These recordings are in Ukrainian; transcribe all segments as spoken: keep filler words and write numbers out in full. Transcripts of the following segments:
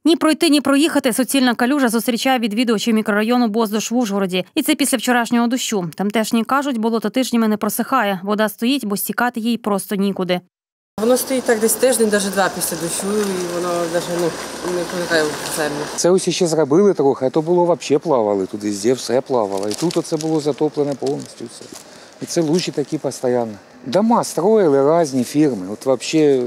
Ні пройти, ні проїхати суцільна калюжа зустрічає відвідувачів мікрорайону Боздуш в Ужгороді. І це після вчорашнього дощу. Тамтешні кажуть, болото тижнями не просихає. Вода стоїть, бо стікати їй просто нікуди. Воно стоїть так десь тиждень, навіть два після дощу, і воно навіть ну, не проникає в землю. Це ось ще зробили трохи, а то було взагалі плавали, тут везде все плавало. І тут оце було затоплене повністю все. І це лужі такі постійно. Дома строїли різні фірми, от взагалі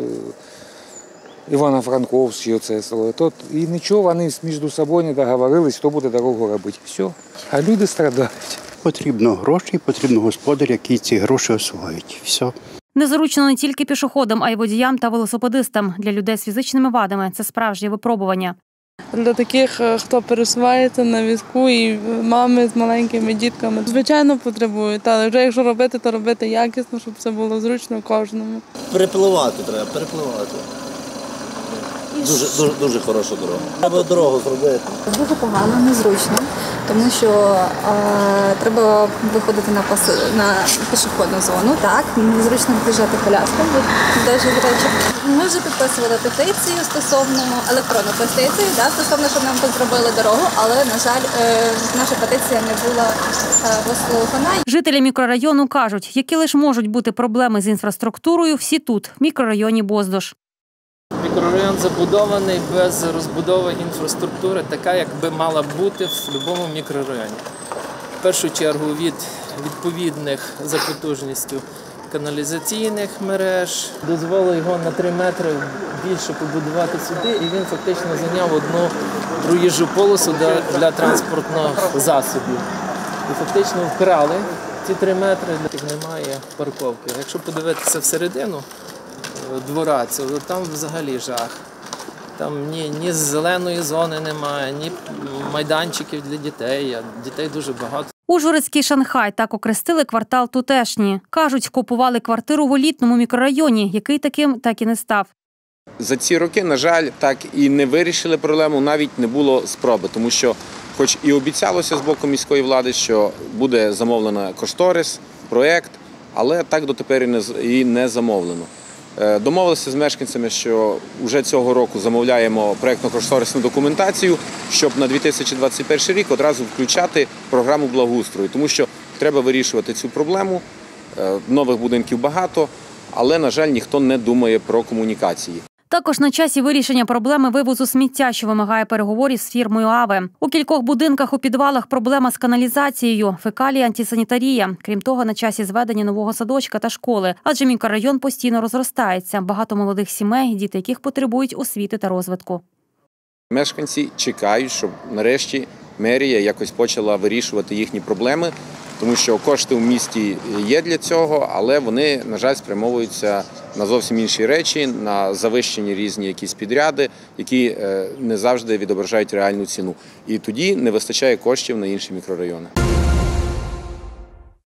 Івано-Франковські оце строїли. Тут і нічого, вони між собою не договорились, хто буде дорогу робити. Все. А люди страдають. Потрібно гроші, потрібно господар, який ці гроші освоїть. Все. Незручно не тільки пішоходам, а й водіям та велосипедистам. Для людей з фізичними вадами це справжнє випробування. Для таких, хто пересувається на візку, і мами з маленькими дітками, звичайно, потребують. Але вже якщо робити, то робити якісно, щоб це було зручно кожному. Перепливати треба, перепливати. Дуже, дуже, дуже хороша дорога. Треба дорогу зробити. Дуже погано, незручно, тому що е, треба виходити на, пас... на пішохідну зону, так, незручно біжати коляском, навіть, до речі. Ми вже підписували петицію стосовно електронну петицію, да, стосовно, щоб нам тут зробили дорогу, але, на жаль, е, наша петиція не була е, вислухана. Жителі мікрорайону кажуть, які лише можуть бути проблеми з інфраструктурою, всі тут, в мікрорайоні Боздуш. Мікрорайон забудований без розбудови інфраструктури, така, як би мала бути в будь-якому мікрорайоні. В першу чергу від відповідних за потужністю каналізаційних мереж. Дозволили його на три метри більше побудувати сюди, і він фактично зайняв одну проїжджу полосу для, для транспортних засобів. І фактично вкрали ці три метри, де немає парковки. Якщо подивитися всередину двора, це, там взагалі жах. Там ні, ні зеленої зони немає, ні майданчиків для дітей, а дітей дуже багато. Ужгородський Шанхай – так окрестили квартал тутешні. Кажуть, купували квартиру в елітному мікрорайоні, який таким так і не став. За ці роки, на жаль, так і не вирішили проблему, навіть не було спроби, тому що хоч і обіцялося з боку міської влади, що буде замовлено кошторис, проєкт, але так дотепер і не замовлено. Домовилися з мешканцями, що вже цього року замовляємо проєктно-кошторисну документацію, щоб на дві тисячі двадцять перший рік одразу включати програму благоустрою, тому що треба вирішувати цю проблему, нових будинків багато, але, на жаль, ніхто не думає про комунікації. Також на часі вирішення проблеми вивозу сміття, що вимагає переговорів з фірмою АВЕ. У кількох будинках у підвалах проблема з каналізацією, фекалії, антисанітарія. Крім того, на часі зведення нового садочка та школи, адже мікрорайон постійно розростається. Багато молодих сімей, діти яких потребують освіти та розвитку. Мешканці чекають, щоб нарешті мерія якось почала вирішувати їхні проблеми, тому що кошти в місті є для цього, але вони, на жаль, спрямовуються на зовсім інші речі, на завищені різні якісь підряди, які не завжди відображають реальну ціну. І тоді не вистачає коштів на інші мікрорайони.